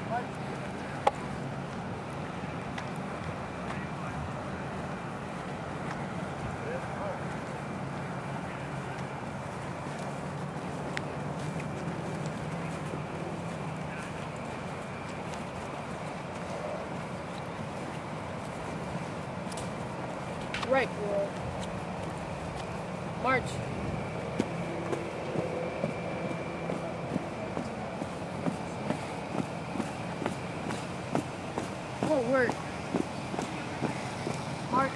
Right, march. Forward. March.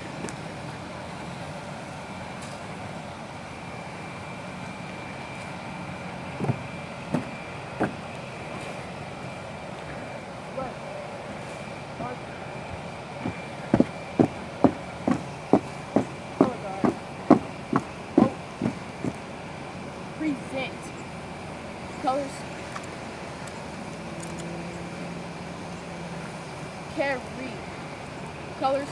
Right. March. Present. Colors. Carry. Colors.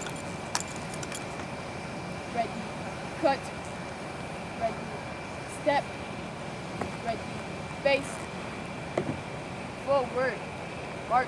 Ready. Cut. Ready. Step. Ready. Face. Forward. March.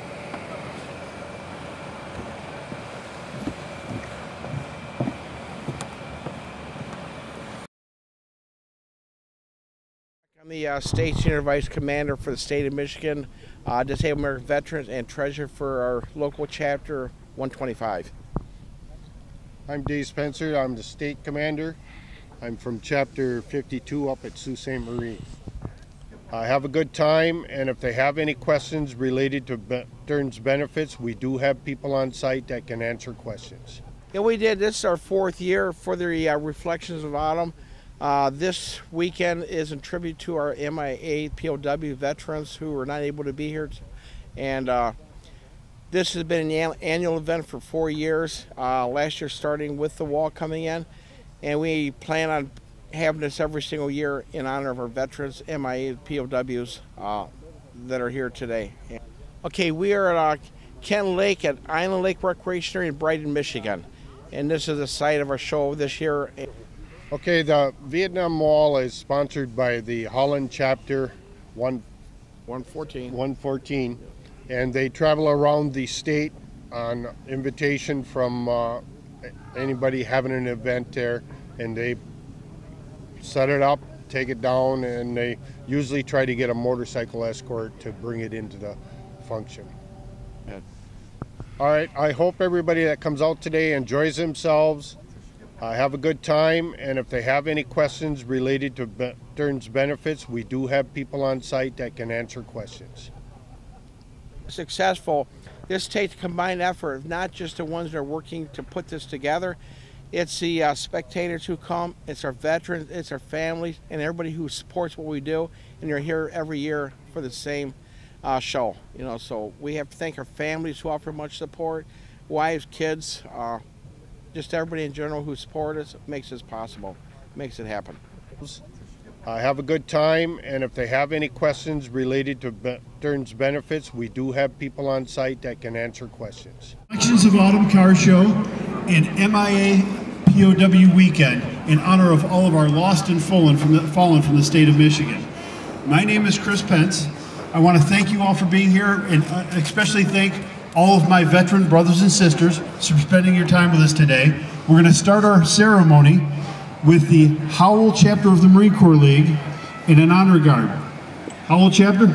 I'm the State Senior Vice Commander for the state of Michigan, Disabled American Veterans, and Treasurer for our local chapter 125. I'm Dave Spencer. I'm the State Commander. I'm from Chapter 52 up at Sault Ste. Marie. Have a good time, and if they have any questions related to veterans benefits, we do have people on site that can answer questions. Yeah, we did. This is our 4th year for the Reflections of Autumn. This weekend is in tribute to our MIA POW veterans who were not able to be here. And this has been an annual event for 4 years. Last year starting with the wall coming in. And we plan on having this every single year in honor of our veterans, MIA POWs that are here today. Okay, we are at Kent Lake at Island Lake Recreation Area in Brighton, Michigan. And this is the site of our show this year. Okay, the Vietnam Wall is sponsored by the Holland Chapter 114, and they travel around the state on invitation from anybody having an event there, and they set it up, take it down, and they usually try to get a motorcycle escort to bring it into the function. Yeah. All right, I hope everybody that comes out today enjoys themselves. Have a good time, and if they have any questions related to veterans benefits, we do have people on site that can answer questions. Successful, this takes a combined effort of not just the ones that are working to put this together. It's the spectators who come, it's our veterans, it's our families, and everybody who supports what we do, and you're here every year for the same show. You know, so we have to thank our families who offer much support, wives, kids, just everybody in general who support us, makes this possible, makes it happen. Have a good time, and if they have any questions related to veterans benefits, we do have people on site that can answer questions. Reflections of Autumn Car Show and MIA POW Weekend in honor of all of our lost and fallen from the state of Michigan. My name is Chris Pence. I want to thank you all for being here, and especially thank all of my veteran brothers and sisters for spending your time with us today. We're going to start our ceremony with the Howell chapter of the Marine Corps League in an honor guard. Howell chapter.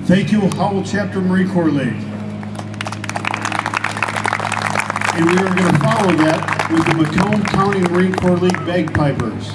Thank you, Howell Chapter Marine Corps League. And we are going to follow that with the Macomb County Marine Corps League Bagpipers.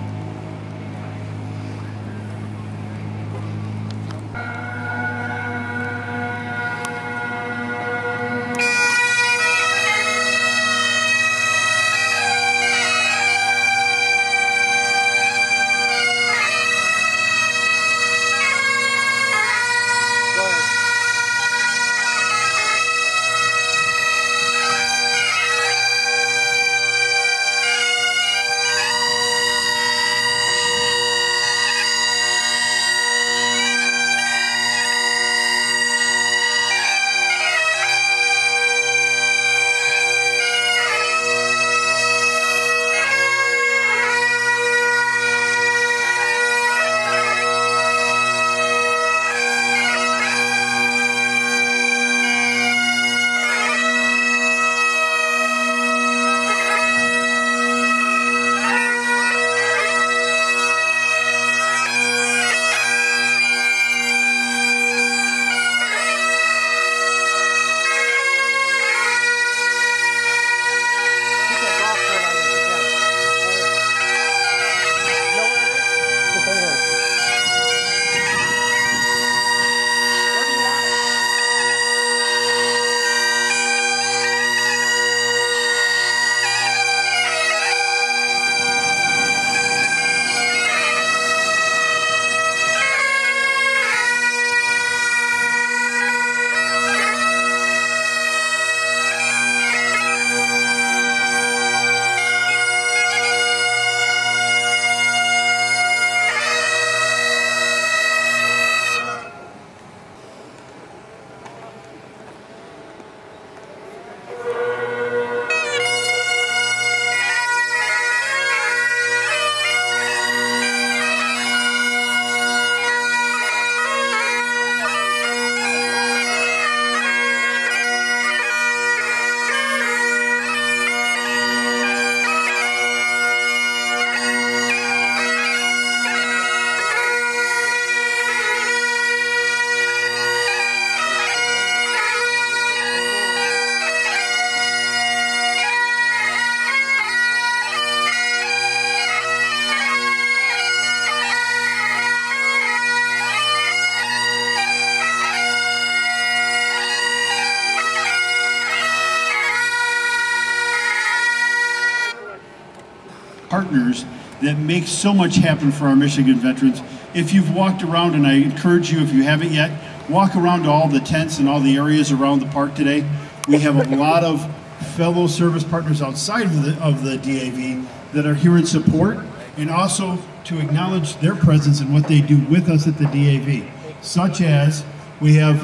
Partners that make so much happen for our Michigan veterans. If you've walked around, and I encourage you, if you haven't yet, walk around to all the tents and all the areas around the park today. We have a lot of fellow service partners outside of the DAV that are here in support, and also to acknowledge their presence and what they do with us at the DAV, such as we have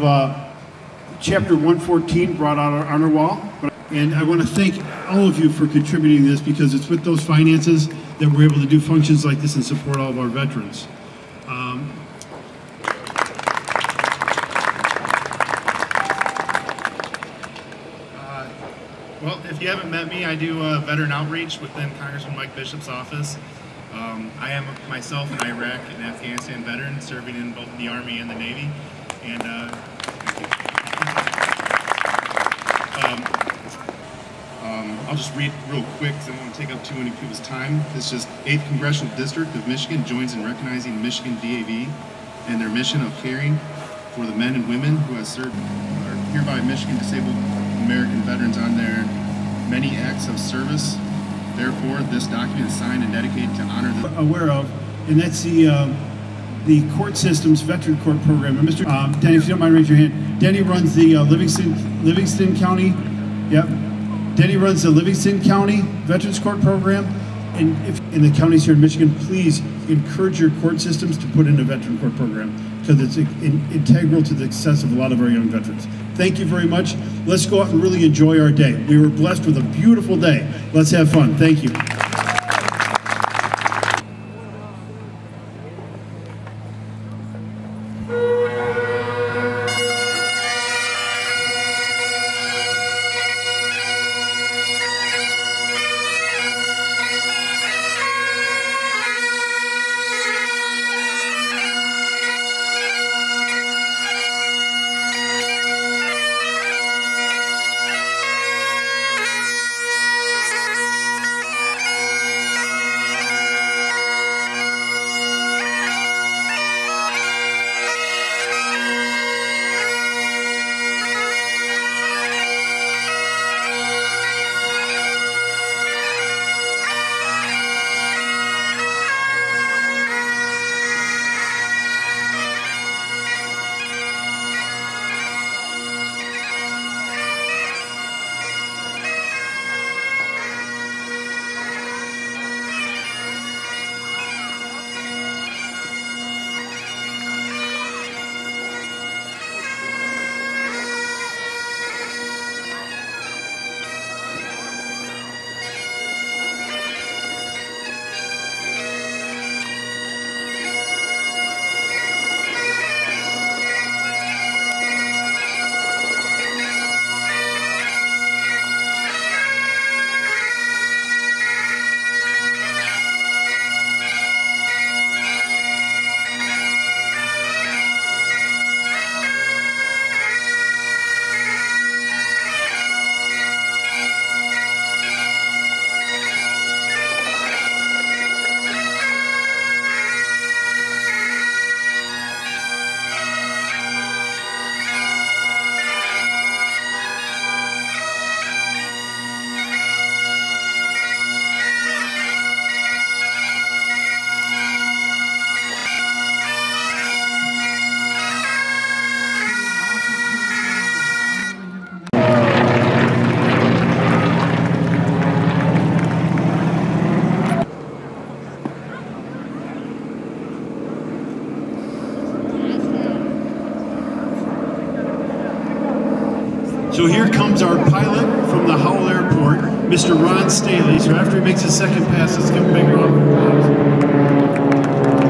Chapter 114 brought out our honor wall. And I want to thank all of you for contributing to this, because it's with those finances that we're able to do functions like this and support all of our veterans. Well, if you haven't met me, I do veteran outreach within Congressman Mike Bishop's office. I am myself an Iraq and Afghanistan veteran, serving in both the Army and the Navy. And I'll just read real quick because I don't want to take up too many people's time. It's just 8th Congressional District of Michigan joins in recognizing Michigan DAV and their mission of caring for the men and women who have served or hereby Michigan disabled American veterans on their many acts of service. Therefore, this document is signed and dedicated to honor the aware of, and that's the Court Systems Veteran Court Program. And Mr. Danny, if you don't mind, raise your hand. Danny runs the Livingston County. Yep. Denny runs the Livingston County Veterans Court Program, and if in the counties here in Michigan, please encourage your court systems to put in a veteran court program, because it's integral to the success of a lot of our young veterans. Thank you very much. Let's go out and really enjoy our day. We were blessed with a beautiful day. Let's have fun. Thank you. So here comes our pilot from the Howell Airport, Mr. Ron Staley. So after he makes his second pass, let's give him a big round of applause.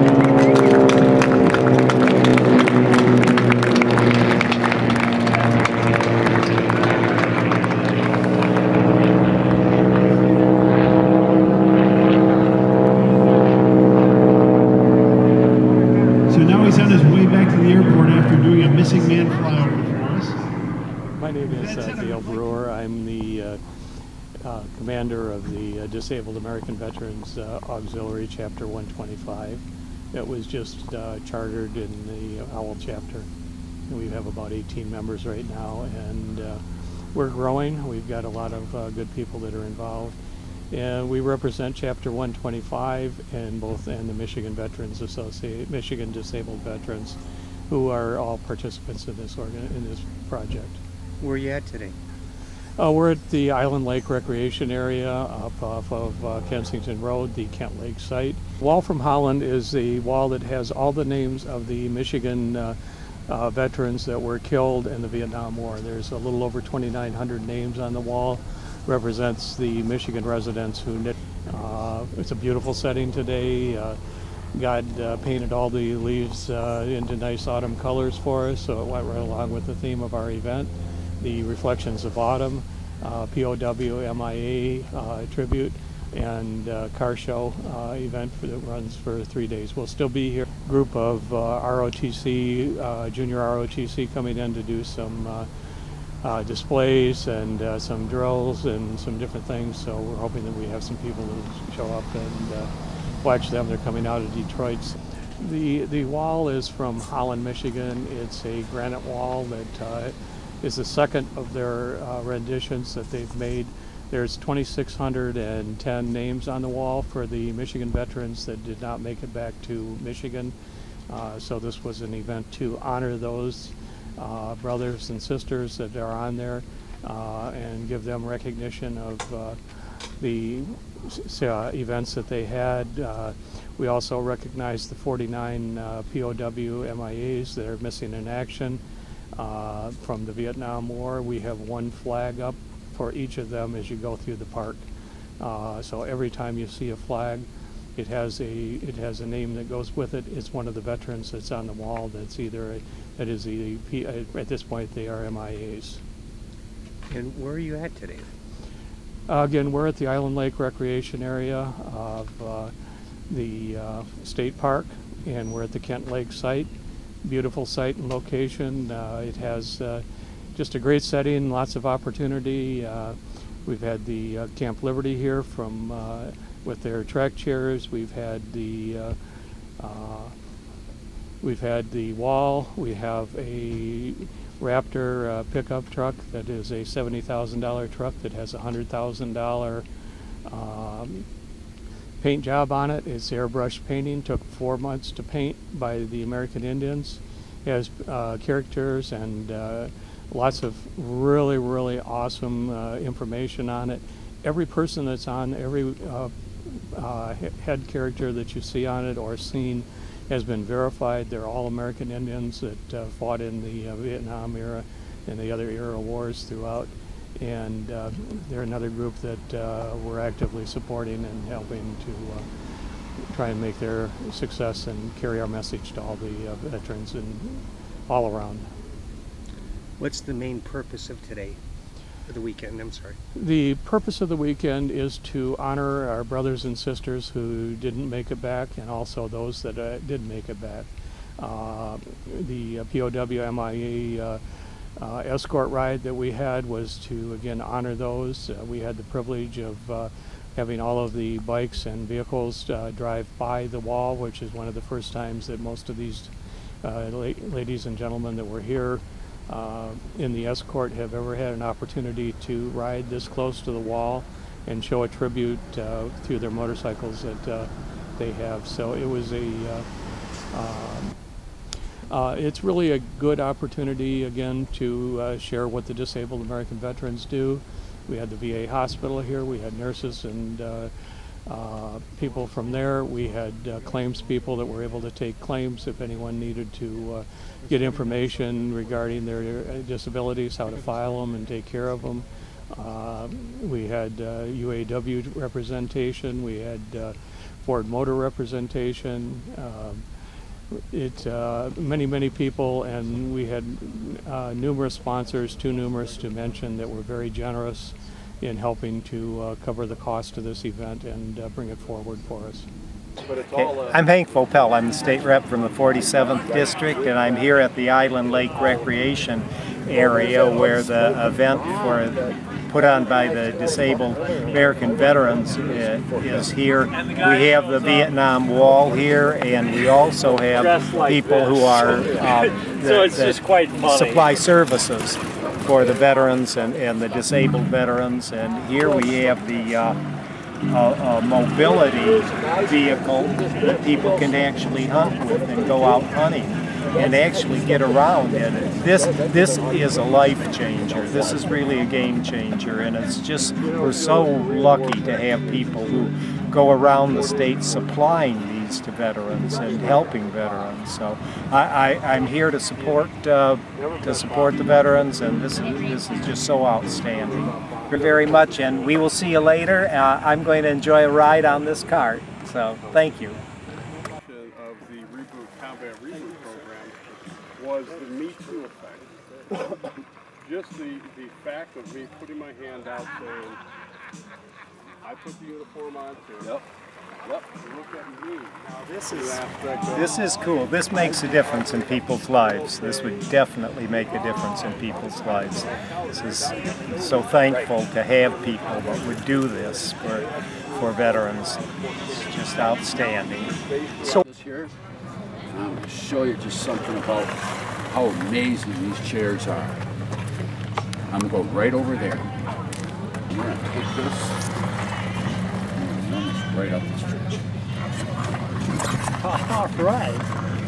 So now he's on his way back to the airport after doing a missing man flyover for us. My name is Dale Brewer. I'm the commander of the Disabled American Veterans Auxiliary Chapter 125. It was just chartered in the OWL chapter. And we have about 18 members right now, and we're growing. We've got a lot of good people that are involved. And we represent Chapter 125 and the Michigan Veterans Association, Michigan Disabled Veterans, who are all participants in this project. Where are you at today? We're at the Island Lake Recreation Area up off of Kensington Road, the Kent Lake site. Wall from Holland is the wall that has all the names of the Michigan veterans that were killed in the Vietnam War. There's a little over 2,900 names on the wall. Represents the Michigan residents who knit. It's a beautiful setting today. God painted all the leaves into nice autumn colors for us, so it went right along with the theme of our event. The Reflections of Autumn, POW MIA tribute, and car show event that runs for 3 days. We'll still be here. Group of ROTC, junior ROTC coming in to do some displays and some drills and some different things. So we're hoping that we have some people who show up and watch them. They're coming out of Detroit. The wall is from Holland, Michigan. It's a granite wall that is the second of their renditions that they've made. There's 2,610 names on the wall for the Michigan veterans that did not make it back to Michigan. So this was an event to honor those brothers and sisters that are on there and give them recognition of the events that they had. We also recognize the 49 POW MIAs that are missing in action from the Vietnam War. We have one flag up for each of them as you go through the park. So every time you see a flag, it has a name that goes with it. It's one of the veterans that's on the wall. That's at this point they are MIAs. And where are you at today? Again, we're at the Island Lake Recreation Area of the state park, and we're at the Kent Lake site. Beautiful site and location. It has just a great setting, lots of opportunity. We've had the Camp Liberty here from with their track chairs. We've had the wall. We have a Raptor pickup truck that is a $70,000 truck that has a $100,000 paint job on it. It's airbrush painting. Took 4 months to paint by the American Indians. It has characters and lots of really, really awesome information on it. Every person that's on, every head character that you see on it or seen has been verified. They're all American Indians that fought in the Vietnam era and the other era wars throughout. And they're another group that we're actively supporting and helping to try and make their success and carry our message to all the veterans and all around. What's the main purpose of today, for the weekend? I'm sorry. The purpose of the weekend is to honor our brothers and sisters who didn't make it back, and also those that did make it back. The POW MIA escort ride that we had was to, again, honor those. We had the privilege of having all of the bikes and vehicles drive by the wall, which is one of the first times that most of these ladies and gentlemen that were here in the escort have ever had an opportunity to ride this close to the wall and show a tribute through their motorcycles that they have. So it was it's really a good opportunity, again, to share what the disabled American veterans do. We had the VA hospital here. We had nurses and people from there. We had claims people that were able to take claims if anyone needed to get information regarding their disabilities, how to file them and take care of them. We had UAW representation. We had Ford Motor representation. Many people, and we had numerous sponsors, too numerous to mention, that were very generous in helping to cover the cost of this event and bring it forward for us. I'm Hank Vopel. I'm the state rep from the 47th District, and I'm here at the Island Lake Recreation area where the event put on by the Disabled American Veterans is here. We have the Vietnam Wall here, and we also have people who are supply services for the veterans and the disabled veterans. And here we have the mobility vehicle that people can actually hunt with and go out hunting and actually get around in it. This is a life changer. This is really a game changer, and it's just, we're so lucky to have people who go around the state supplying these to veterans and helping veterans. So I'm here to support the veterans, and this is just so outstanding. Very much, and we will see you later. I'm going to enjoy a ride on this cart, so thank you. Of the Combat Reboot program was the Me Too effect. Just the fact of me putting my hand out saying, I put the uniform on too. Yep. Look at me. Now, this is cool. This makes a difference in people's lives. This would definitely make a difference in people's lives. This is so thankful to have people that would do this for veterans. It's just outstanding. So this year, I'm going to show you just something about how amazing these chairs are. I'm going to go right over there. I'm going to take this. Right up the street. All right.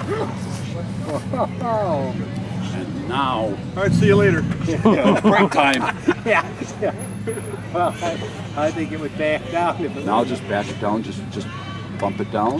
And now. all right, see you later. Break time. Yeah. Well, I think it would back down. If it Now just back it down. Just bump it down.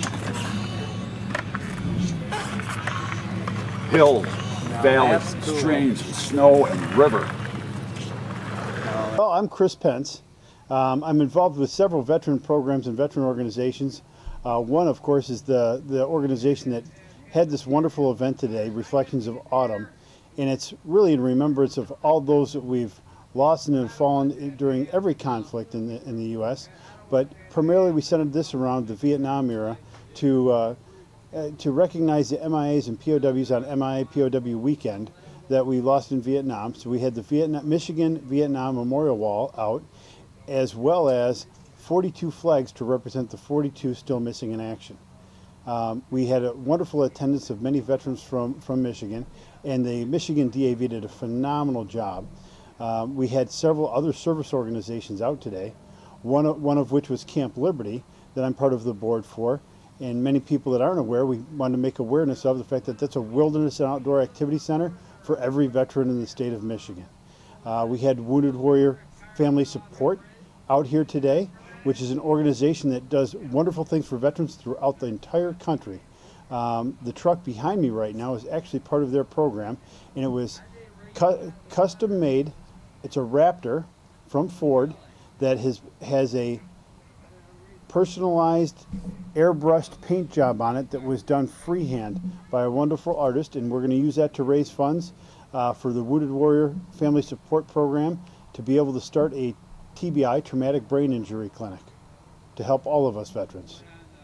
Hills, valleys, cool. streams, snow, and river. Well, I'm Chris Pence. I'm involved with several veteran programs and veteran organizations. One, of course, is the organization that had this wonderful event today, Reflections of Autumn, and it's really in remembrance of all those that we've lost and have fallen during every conflict in the U.S. But primarily, we centered this around the Vietnam era to recognize the MIAs and POWs on MIA POW weekend that we lost in Vietnam. So we had the Michigan-Vietnam Memorial Wall out, as well as 42 flags to represent the 42 still missing in action. We had a wonderful attendance of many veterans from Michigan, and the Michigan DAV did a phenomenal job. We had several other service organizations out today, one of which was Camp Liberty, that I'm part of the board for, and many people that aren't aware, we wanted to make awareness of the fact that that's a wilderness and outdoor activity center for every veteran in the state of Michigan. We had Wounded Warrior Family Support out here today, which is an organization that does wonderful things for veterans throughout the entire country. The truck behind me right now is actually part of their program, and it was custom made. It's a Raptor from Ford that has a personalized airbrushed paint job on it that was done freehand by a wonderful artist, and we're going to use that to raise funds for the Wounded Warrior Family Support Program to be able to start a TBI, traumatic brain injury clinic, to help all of us veterans.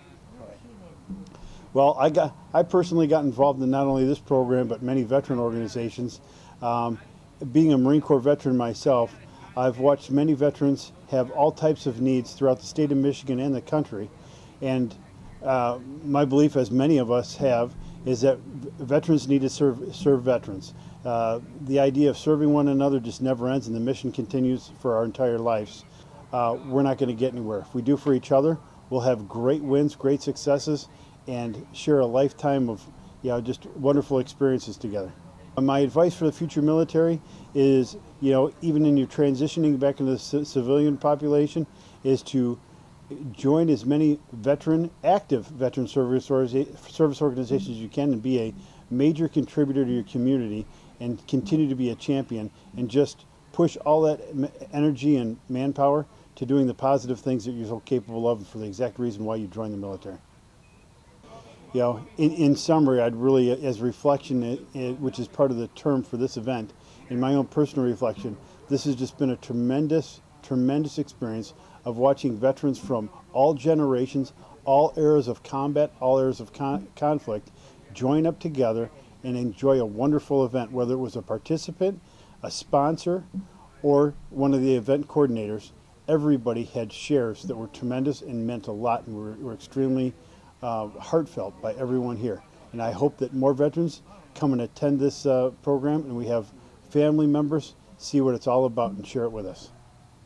Well, I personally got involved in not only this program but many veteran organizations. Being a Marine Corps veteran myself, I've watched many veterans have all types of needs throughout the state of Michigan and the country, and my belief, as many of us have, is that veterans need to serve veterans. The idea of serving one another just never ends, and the mission continues for our entire lives. We're not going to get anywhere. If we do for each other, we'll have great wins, great successes, and share a lifetime of just wonderful experiences together. My advice for the future military is, even in your transitioning back into the civilian population, is to join as many active veteran service organizations as you can, and be a major contributor to your community, and continue to be a champion, and just push all that energy and manpower to doing the positive things that you're so capable of, for the exact reason why you joined the military. You know, in summary, I'd really, as reflection, which is part of the term for this event, in my own personal reflection, this has just been a tremendous experience of watching veterans from all generations, all eras of combat, all eras of conflict, join up together and enjoy a wonderful event, whether it was a participant, a sponsor, or one of the event coordinators. Everybody had shares that were tremendous and meant a lot, and were extremely heartfelt by everyone here. And I hope that more veterans come and attend this program, and we have family members see what it's all about and share it with us.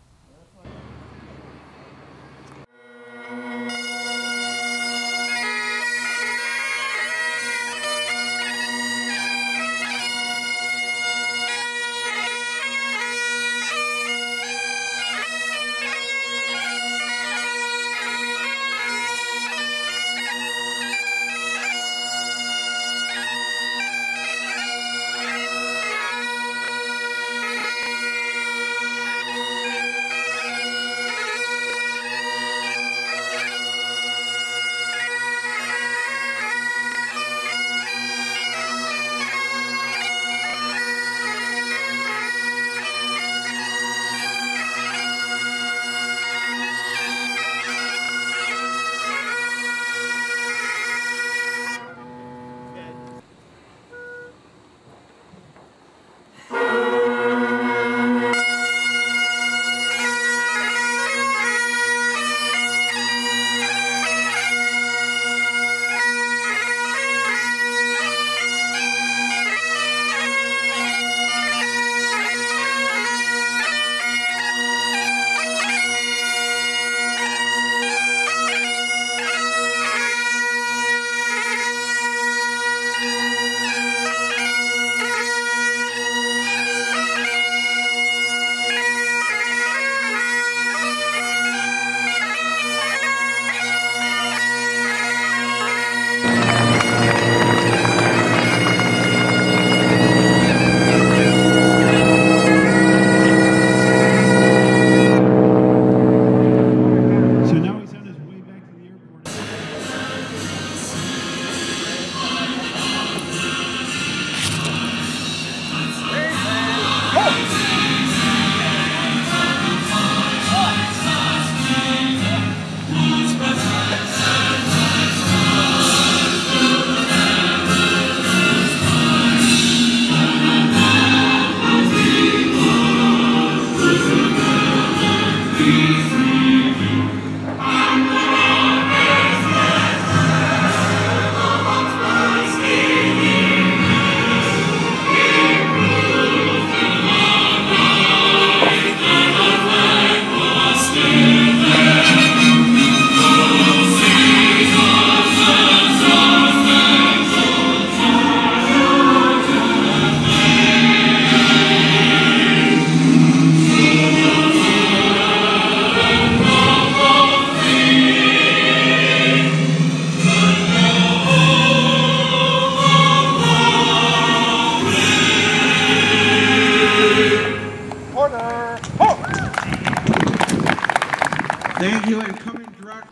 Thank you, and coming direct.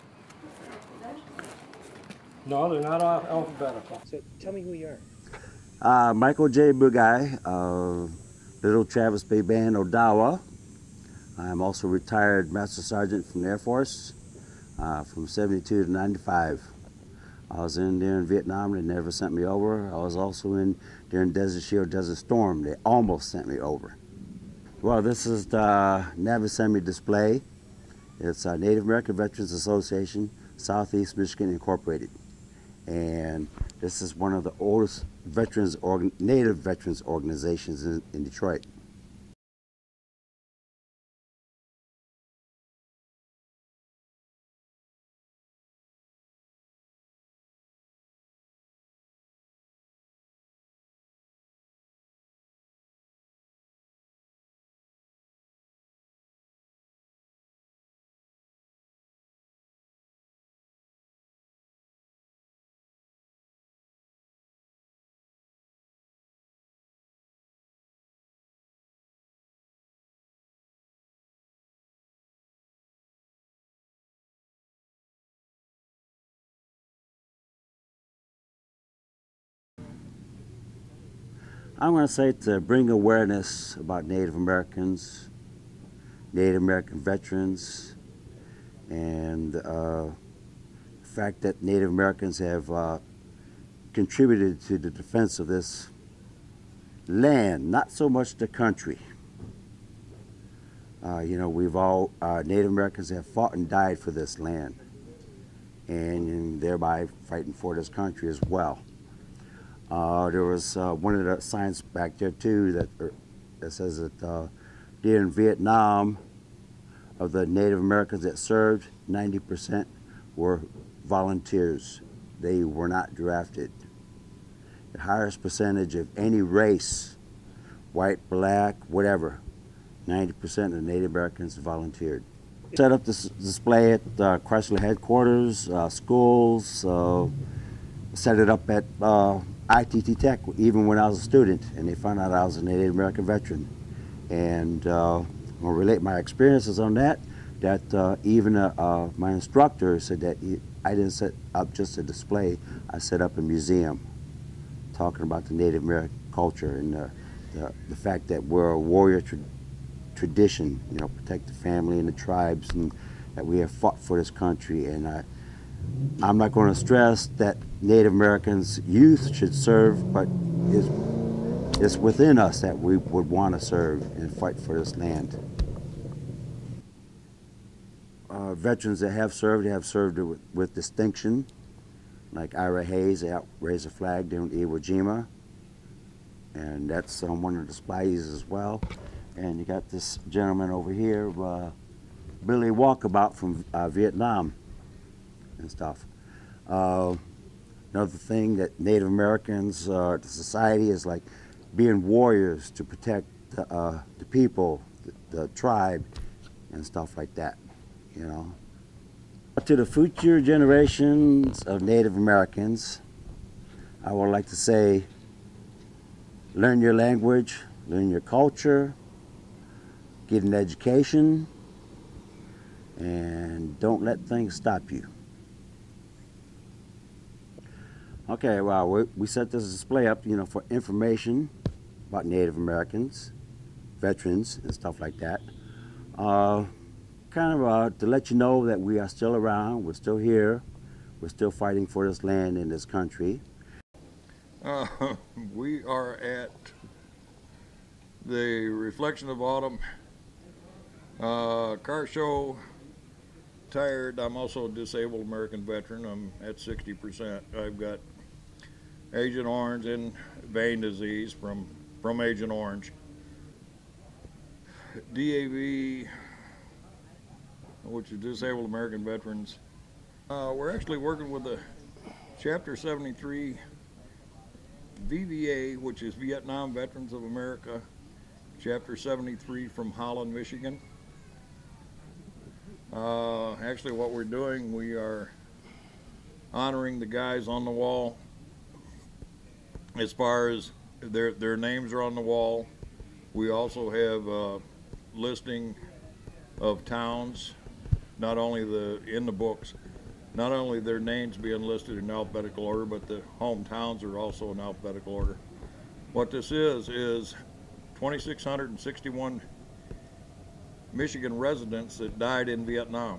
No, they're not alphabetical. So tell me who you are. Michael J. Bugai of Little Travis Bay Band, Odawa. I'm also retired Master Sergeant from the Air Force from 72 to 95. I was in there in Vietnam, they never sent me over. I was also in during Desert Shield, Desert Storm. They almost sent me over. Well, this is the Navicemi display. It's Native American Veterans Association, Southeast Michigan Incorporated. And this is one of the oldest Native veterans organizations in Detroit. I'm going to say to bring awareness about Native Americans, Native American veterans, and the fact that Native Americans have contributed to the defense of this land, not so much the country. You know, we've all, Native Americans have fought and died for this land, and thereby fighting for this country as well. There was one of the signs back there too that says that during Vietnam, of the Native Americans that served, 90% were volunteers. They were not drafted. The highest percentage of any race, white, black, whatever, 90% of Native Americans volunteered. Set up this display at Chrysler headquarters, schools, set it up at ITT Tech, even when I was a student, and they found out I was a Native American veteran. And I'll relate my experiences on that, even my instructor said that I didn't set up just a display, I set up a museum talking about the Native American culture and the fact that we're a warrior tradition, you know, protect the family and the tribes, and that we have fought for this country. And I'm not going to stress that Native Americans youth should serve, but it's within us that we would want to serve and fight for this land. Veterans that have served with distinction, like Ira Hayes, they raised a flag during Iwo Jima, and that's one of the displays as well. And you got this gentleman over here, Billy Walkabout from Vietnam and stuff. Another thing that Native Americans, the society, is like being warriors to protect the people, the tribe, and stuff like that, you know. To the future generations of Native Americans, I would like to say, learn your language, learn your culture, get an education, and don't let things stop you. Okay, well, we set this display up, you know, for information about Native Americans, veterans, and stuff like that. Kind of to let you know that we are still around, we're still here, we're still fighting for this land and this country. We are at the Reflection of Autumn car show. Tired. I'm also a disabled American veteran. I'm at 60%. I've got Agent Orange and vein disease from Agent Orange. DAV, which is Disabled American Veterans. We're actually working with the Chapter 73 VVA, which is Vietnam Veterans of America, Chapter 73 from Holland, Michigan. Actually, what we're doing, we are honoring the guys on the wall. As far as their names are on the wall, we also have a listing of towns, not only in the books, not only their names being listed in alphabetical order, but the hometowns are also in alphabetical order. What this is 2,661 Michigan residents that died in Vietnam.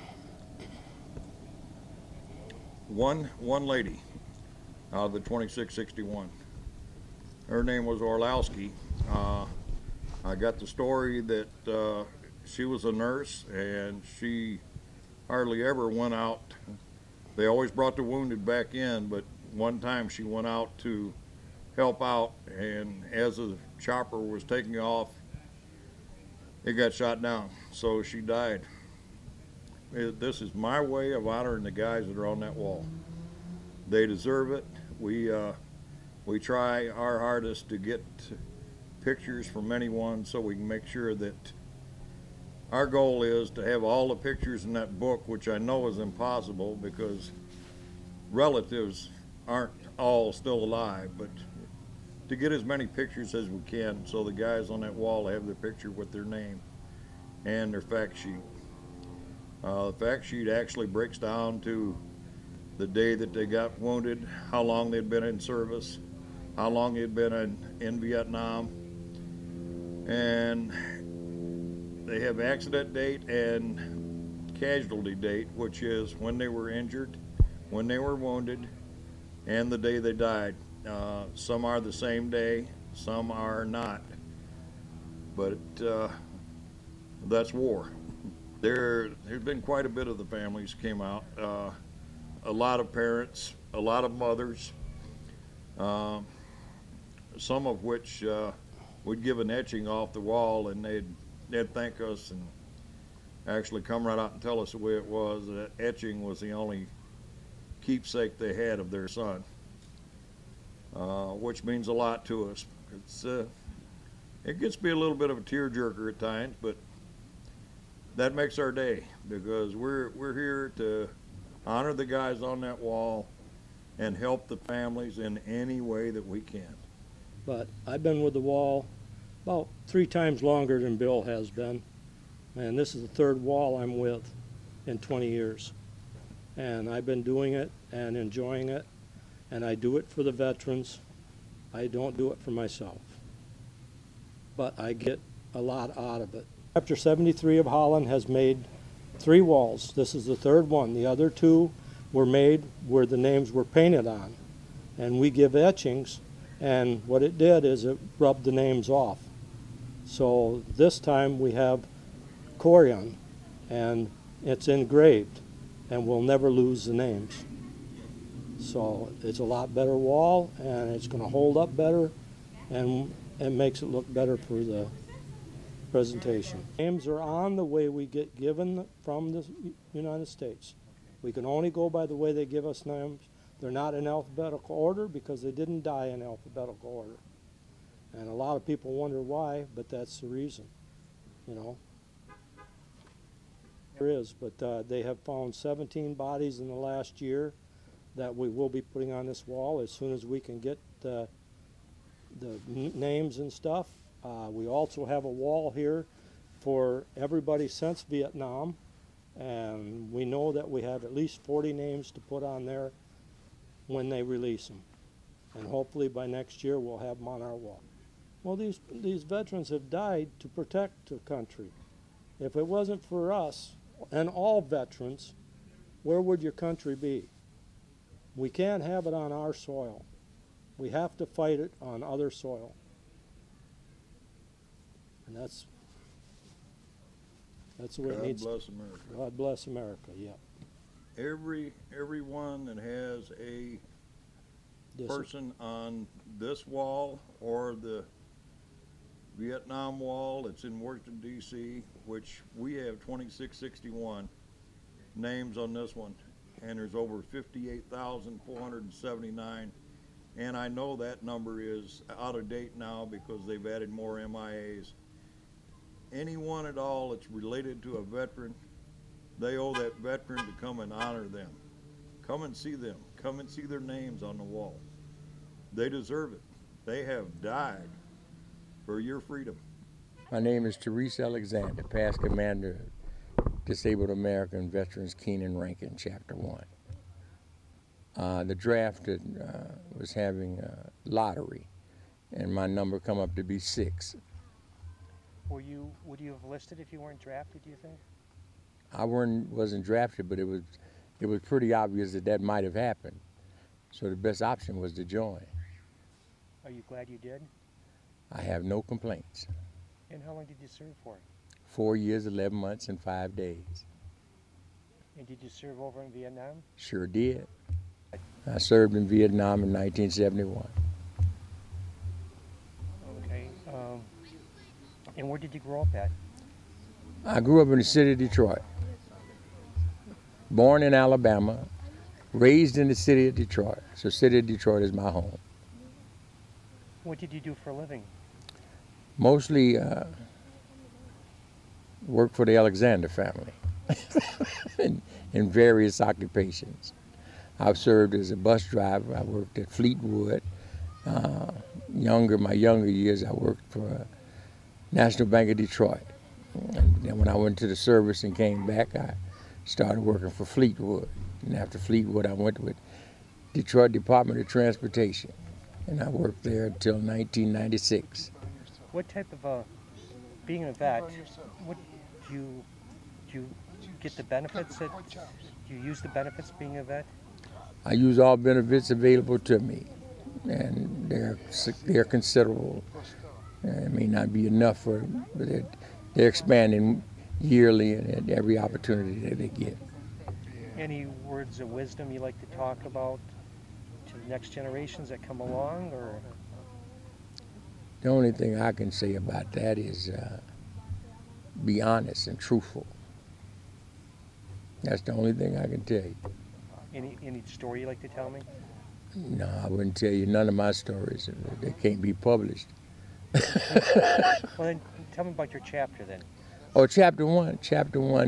One lady out of the 2,661. Her name was Orlowski. I got the story that she was a nurse and she hardly ever went out. They always brought the wounded back in, but one time she went out to help out, and as the chopper was taking off, it got shot down, so she died. This is my way of honoring the guys that are on that wall. They deserve it. We try our hardest to get pictures from anyone so we can make sure that our goal is to have all the pictures in that book, which I know is impossible because relatives aren't all still alive, but to get as many pictures as we can so the guys on that wall have their picture with their name and their fact sheet. The fact sheet actually breaks down to the day that they got wounded, how long they'd been in service, how long he'd been in Vietnam, and they have accident date and casualty date, which is when they were injured, when they were wounded, and the day they died. Some are the same day, some are not, but that's war. There's been quite a bit of the families came out, a lot of parents, a lot of mothers, some of which would give an etching off the wall, and they'd thank us and actually come right out and tell us the way it was. That etching was the only keepsake they had of their son, which means a lot to us. It gets to be a little bit of a tearjerker at times, but that makes our day, because we're here to honor the guys on that wall and help the families in any way that we can. But I've been with the wall about 3 times longer than Bill has been, and this is the 3rd wall I'm with in 20 years. And I've been doing it and enjoying it, and I do it for the veterans. I don't do it for myself, but I get a lot out of it. Chapter 73 of Holland has made 3 walls. This is the 3rd one. The other 2 were made where the names were painted on, and we give etchings, and what it did is it rubbed the names off. So this time we have Corian, and it's engraved, and we'll never lose the names. So it's a lot better wall, and it's going to hold up better, and it makes it look better for the presentation. Names are on the way we get given from the United States. We can only go by the way they give us names. They're not in alphabetical order because they didn't die in alphabetical order. And a lot of people wonder why, but that's the reason, you know. There is, but they have found 17 bodies in the last year that we will be putting on this wall as soon as we can get the names and stuff. We also have a wall here for everybody since Vietnam, and we know that we have at least 40 names to put on there when they release them. And hopefully by next year we'll have them on our wall. Well, these veterans have died to protect the country. If it wasn't for us and all veterans, where would your country be? We can't have it on our soil. We have to fight it on other soil. And that's the way it needs. God bless America. God bless America, yeah. Everyone that has a person on this wall or the Vietnam wall that's in Washington, D.C., which we have 2661 names on this one, and there's over 58,479, and I know that number is out of date now because they've added more MIAs. Anyone at all that's related to a veteran, they owe that veteran to come and honor them. Come and see them. Come and see their names on the wall. They deserve it. They have died for your freedom. My name is Therese Alexander, past commander, Disabled American Veterans Keenan Rankin, Chapter 1. The draft was having a lottery, and my number come up to be 6. Would you have listed if you weren't drafted, do you think? I wasn't drafted, but it was pretty obvious that might have happened. So the best option was to join. Are you glad you did? I have no complaints. And how long did you serve for? 4 years, 11 months, and 5 days. And did you serve over in Vietnam? Sure did. I served in Vietnam in 1971. Okay. And where did you grow up at? I grew up in the city of Detroit. Born in Alabama, raised in the city of Detroit. So city of Detroit is my home. What did you do for a living? Mostly worked for the Alexander family in various occupations. I've served as a bus driver. I worked at Fleetwood. My younger years, I worked for National Bank of Detroit. And then when I went to the service and came back, I started working for Fleetwood. And after Fleetwood, I went with Detroit Department of Transportation. and I worked there until 1996. What type of being a vet? What do you get the benefits that do you use the benefits being a vet? I use all benefits available to me, and they're considerable. It may not be enough for them, but they're expanding yearly and at every opportunity that they get. Any words of wisdom you like to talk about to the next generations that come along, or? The only thing I can say about that is be honest and truthful. That's the only thing I can tell you. Any story you like to tell me? No, I wouldn't tell you none of my stories. They can't be published. Well, then tell me about your chapter then. Oh, chapter one. Chapter one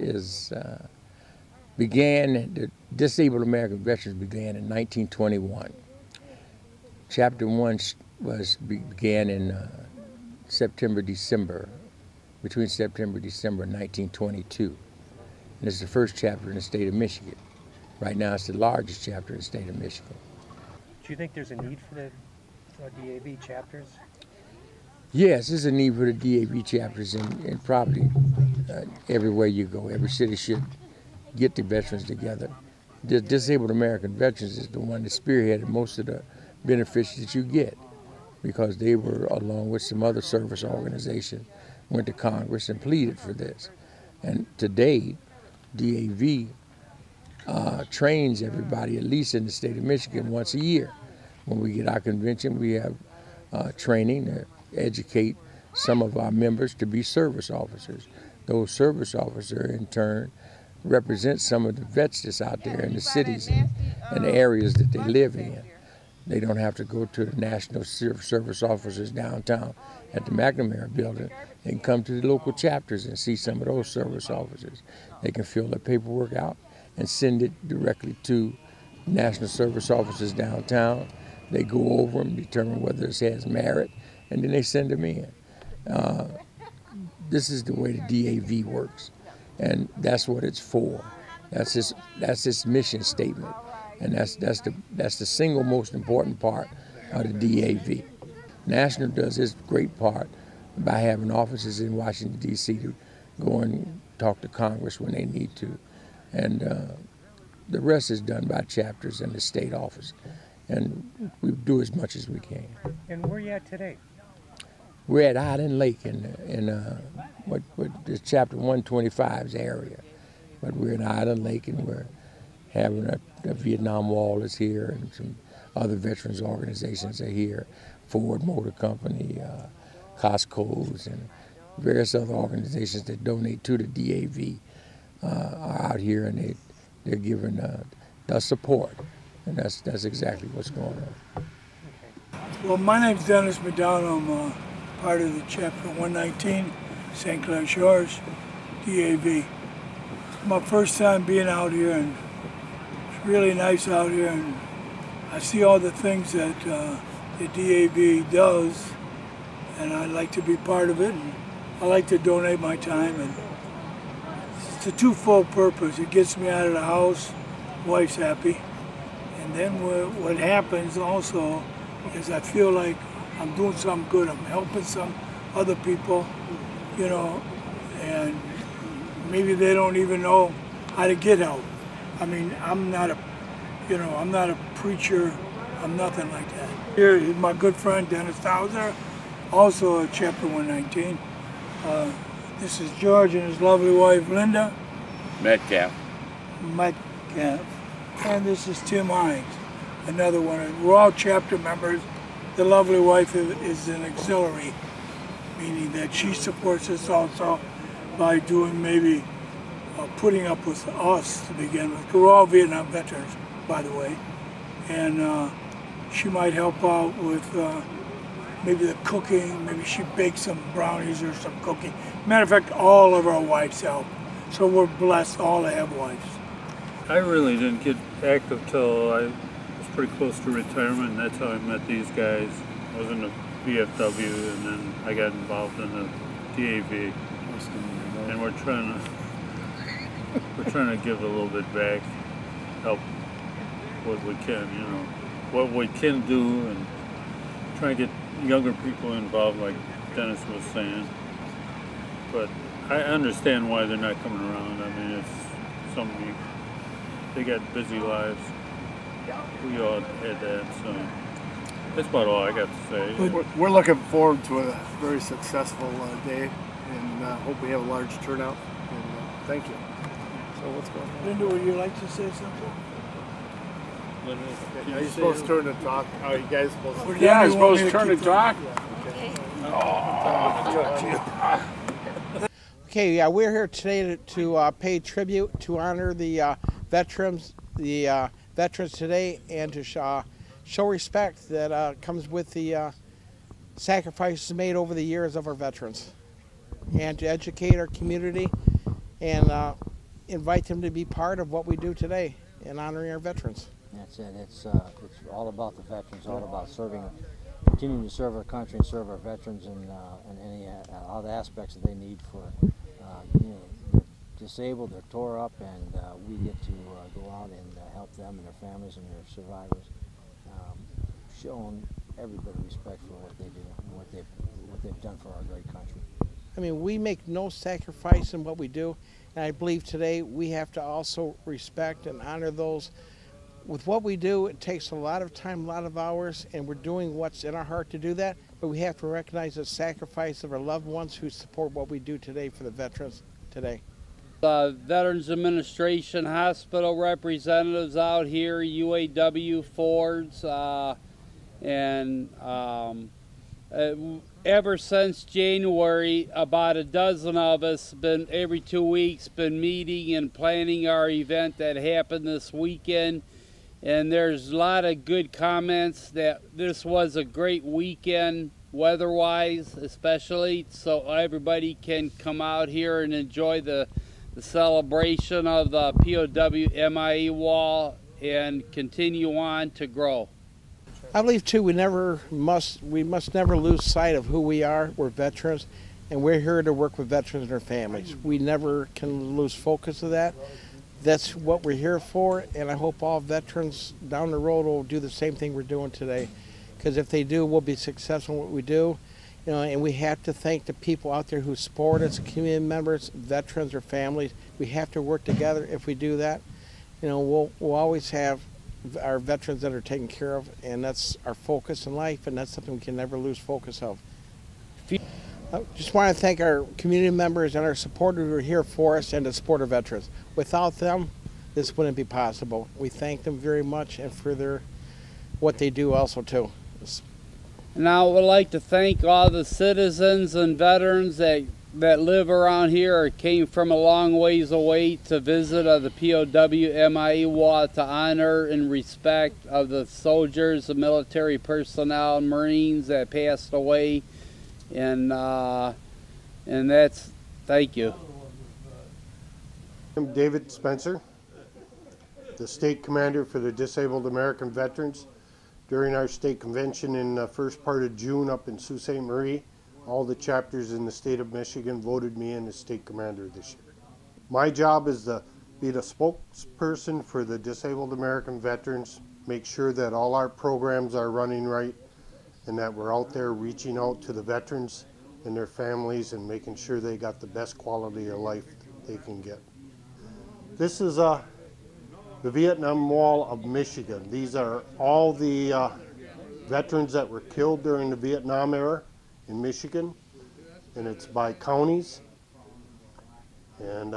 began. The Disabled American Veterans began in 1921. Chapter one began in September-December, between September-December 1922. And it's the first chapter in the state of Michigan. Right now, it's the largest chapter in the state of Michigan. Do you think there's a need for the DAV chapters? Yes, there's a need for the DAV chapters in probably everywhere you go. Every city should get the veterans together. The Disabled American Veterans is the one that spearheaded most of the benefits that you get, because they were, along with some other service organizations, went to Congress and pleaded for this. And today, DAV trains everybody, at least in the state of Michigan, once a year. When we get our convention, we have training to educate some of our members to be service officers. Those service officers, in turn, represent some of the vets that's out there in the cities and the areas that they live in. They don't have to go to the National Service Officers downtown at the McNamara building. They can come to the local chapters and see some of those service officers. They can fill their paperwork out and send it directly to National Service Officers downtown. They go over them, determine whether it has merit, and then they send them in. This is the way the DAV works, and that's what it's for. That's its mission statement, and that's the single most important part of the DAV. National does its great part by having offices in Washington, D.C. to go and talk to Congress when they need to, and the rest is done by chapters and the state office, and we do as much as we can. And where are you at today? We're at Island Lake in what the chapter 125's area, but we're in Island Lake, and we're having the Vietnam Wall is here, and some other veterans organizations are here, Ford Motor Company, Costco's, and various other organizations that donate to the DAV are out here, and they're giving the support, and that's exactly what's going on. Well, my name's Dennis McDonald. I'm part of the Chapter 119, St. Clair Shores, DAV. It's my first time being out here, and it's really nice out here, and I see all the things that the DAV does, and I'd like to be part of it, and I like to donate my time, and it's a twofold purpose. It gets me out of the house, wife's happy, and then what happens also is I feel like I'm doing something good. I'm helping some other people, you know, and maybe they don't even know how to get help. I mean, I'm not a preacher. I'm nothing like that. Here is my good friend Dennis Towser, also a Chapter 119. This is George and his lovely wife Linda. Metcalf. And this is Tim Hines, another one. We're all chapter members. The lovely wife is an auxiliary, meaning that she supports us also by doing maybe putting up with us to begin with. We're all Vietnam veterans, by the way. And she might help out with maybe the cooking, maybe she bakes some brownies or some cooking. Matter of fact, all of our wives help. So we're blessed all to have wives. I really didn't get active till I was pretty close to retirement, and that's how I met these guys. I was in the VFW, and then I got involved in the DAV. And we're trying to give a little bit back, help what we can, you know, what we can do, and try to get younger people involved, like Dennis was saying. But I understand why they're not coming around. I mean, it's something, they got busy lives. We all had that, so that's about all I got to say. We're looking forward to a very successful day, and hope we have a large turnout. And thank you. So what's going on? Linda, would you like to say something? Are you supposed to turn and talk? Are you guys supposed to? Yeah, I'm supposed to turn and talk? Okay, yeah, we're here today to pay tribute, to honor the veterans today, and to show respect that comes with the sacrifices made over the years of our veterans, and to educate our community and invite them to be part of what we do today in honoring our veterans. That's it. It's all about the veterans, all about serving, continuing to serve our country and serve our veterans in any all the aspects that they need for. They're disabled, they're tore up, and we get to go out and help them and their families and their survivors, showing everybody respect for what they do and what they've done for our great country. I mean, we make no sacrifice in what we do, and I believe today we have to also respect and honor those. With what we do, it takes a lot of time, a lot of hours, and we're doing what's in our heart to do that, but we have to recognize the sacrifice of our loved ones who support what we do today for the veterans today. Veterans Administration hospital representatives out here, UAW Fords, and ever since January, about a dozen of us been every 2 weeks been meeting and planning our event that happened this weekend. And there's a lot of good comments that this was a great weekend weather-wise, especially, so everybody can come out here and enjoy the celebration of the POW MIA wall and continue on to grow. I believe too we must never lose sight of who we are. We're veterans, and we're here to work with veterans and their families. We never can lose focus of that. That's what we're here for, and I hope all veterans down the road will do the same thing we're doing today. Because if they do, we'll be successful in what we do. And we have to thank the people out there who support us, community members, veterans, or families. We have to work together. If we do that, we'll always have our veterans that are taken care of, and that's our focus in life, and that's something we can never lose focus of. I just want to thank our community members and our supporters who are here for us and to support our veterans. Without them, this wouldn't be possible. We thank them very much and for what they do also too. And I would like to thank all the citizens and veterans that live around here or came from a long ways away to visit the POW MIA wall to honor and respect of the soldiers, the military personnel, Marines that passed away. And that's, thank you. I'm David Spencer, the state commander for the Disabled American Veterans. During our state convention in the first part of June up in Sault Ste. Marie, all the chapters in the state of Michigan voted me in as state commander this year. My job is to be the spokesperson for the Disabled American Veterans, make sure that all our programs are running right, and that we're out there reaching out to the veterans and their families and making sure they got the best quality of life they can get. This is the Vietnam Wall of Michigan. These are all the veterans that were killed during the Vietnam era in Michigan, and it's by counties, and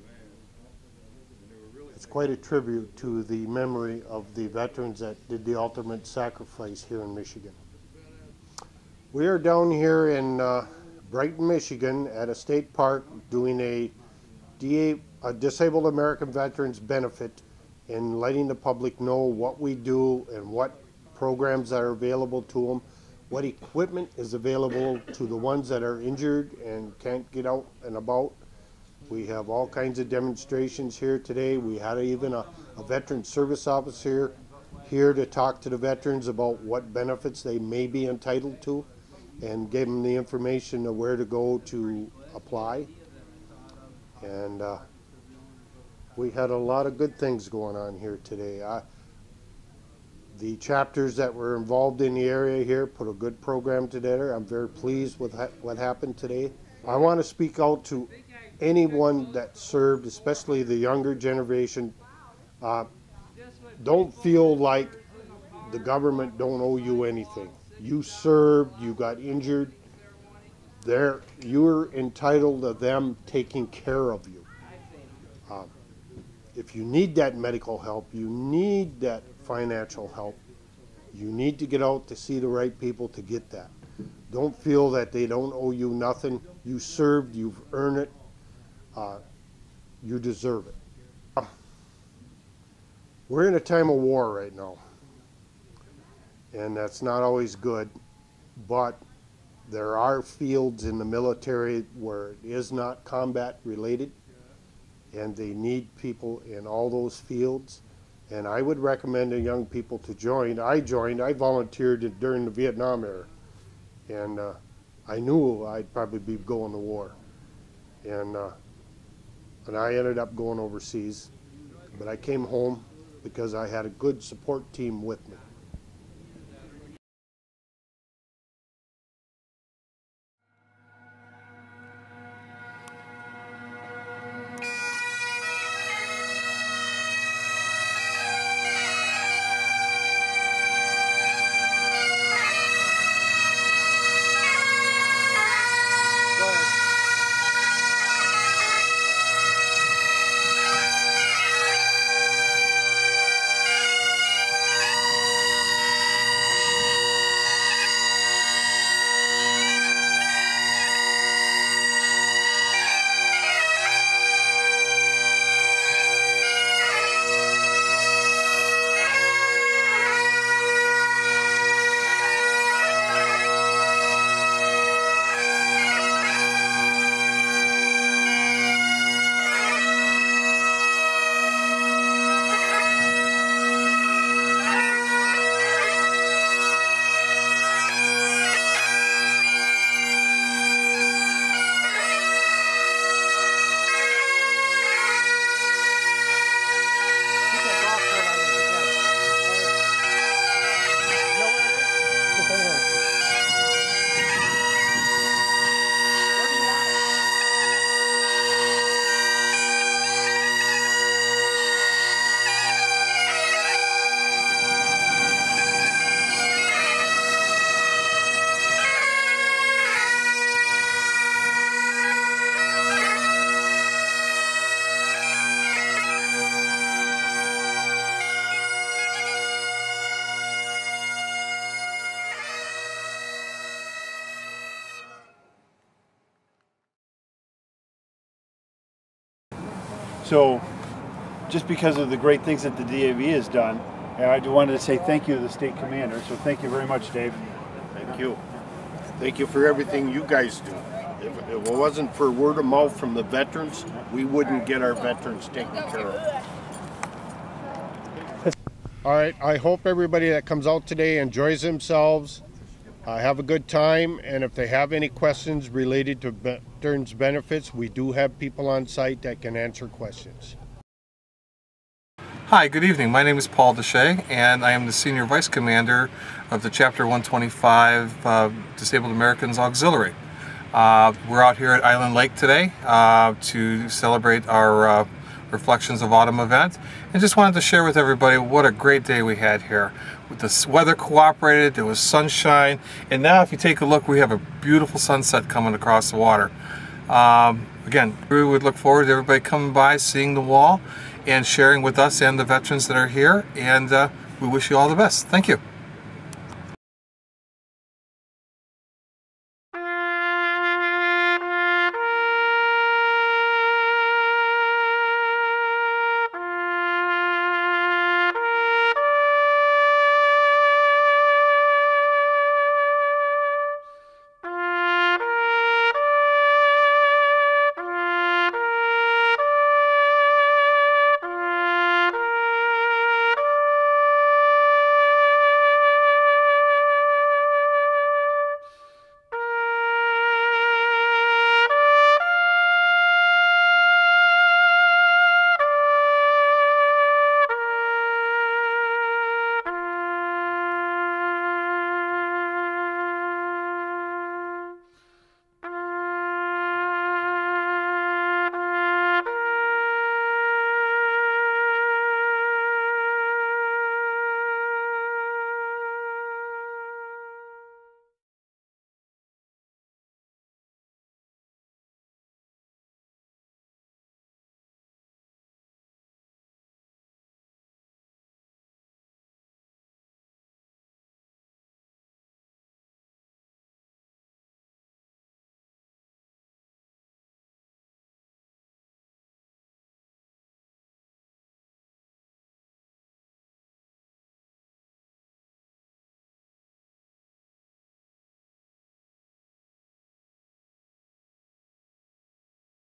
it's quite a tribute to the memory of the veterans that did the ultimate sacrifice here in Michigan. We are down here in Brighton, Michigan at a state park doing a Disabled American Veterans benefit and letting the public know what we do and what programs are available to them, what equipment is available to the ones that are injured and can't get out and about. We have all kinds of demonstrations here today. We had even a veteran service officer here to talk to the veterans about what benefits they may be entitled to and give them the information of where to go to apply. And we had a lot of good things going on here today. The chapters that were involved in the area here put a good program together. I'm very pleased with what happened today. I want to speak out to anyone that served, especially the younger generation. Don't feel like the government don't owe you anything. You served, you got injured. You're entitled to them taking care of you. If you need that medical help, you need that financial help, you need to get out to see the right people to get that. Don't feel that they don't owe you nothing. You served, you've earned it, you deserve it. We're in a time of war right now, and that's not always good, but there are fields in the military where it is not combat related, and they need people in all those fields. And I would recommend the young people to join. I volunteered during the Vietnam era, and I knew I'd probably be going to war. And I ended up going overseas, but I came home because I had a good support team with me. So just because of the great things that the DAV has done, I wanted to say thank you to the state commander. So thank you very much, Dave. Thank you. Thank you for everything you guys do. If it wasn't for word of mouth from the veterans, we wouldn't get our veterans taken care of. All right, I hope everybody that comes out today enjoys themselves, have a good time, and if they have any questions related to veterans benefits, we do have people on site that can answer questions. Hi, good evening. My name is Paul Deshay, and I am the Senior Vice Commander of the Chapter 125 Disabled Americans Auxiliary. We're out here at Island Lake today to celebrate our Reflections of Autumn event, and just wanted to share with everybody what a great day we had here. The weather cooperated, there was sunshine, and now if you take a look, we have a beautiful sunset coming across the water. Again, we would look forward to everybody coming by, seeing the wall, and sharing with us and the veterans that are here, and we wish you all the best. Thank you.